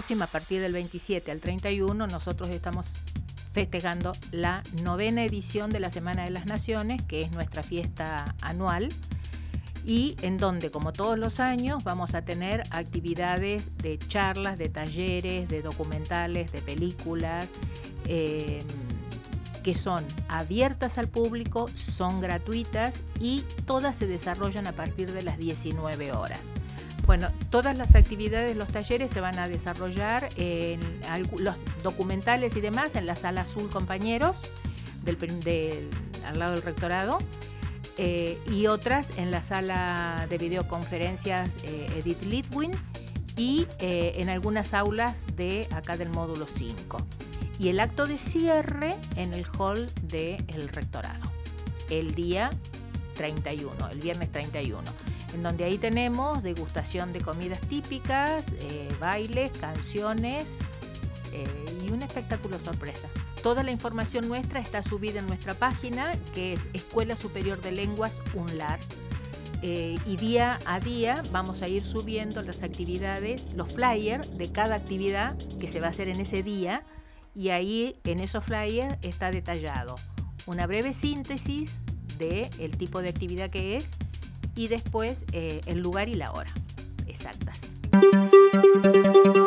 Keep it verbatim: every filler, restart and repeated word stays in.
próxima, a partir del veintisiete al treinta y uno, nosotros estamos festejando la novena edición de la Semana de las Naciones, que es nuestra fiesta anual, y en donde, como todos los años, vamos a tener actividades de charlas, de talleres, de documentales, de películas, eh, que son abiertas al público, son gratuitas y todas se desarrollan a partir de las diecinueve horas. Bueno, todas las actividades, los talleres se van a desarrollar en los documentales y demás en la Sala Azul Compañeros, del, del, al lado del rectorado, eh, y otras en la sala de videoconferencias eh, Edith Litwin y eh, en algunas aulas de acá del módulo cinco. Y el acto de cierre en el hall del rectorado, el día treinta y uno, el viernes treinta y uno. En donde ahí tenemos degustación de comidas típicas, eh, bailes, canciones eh, y un espectáculo sorpresa. Toda la información nuestra está subida en nuestra página, que es Escuela Superior de Lenguas UNLAR. Eh, y día a día vamos a ir subiendo las actividades, los flyers de cada actividad que se va a hacer en ese día, y ahí en esos flyers está detallado una breve síntesis del tipo de actividad que es, y después eh, el lugar y la hora exactas.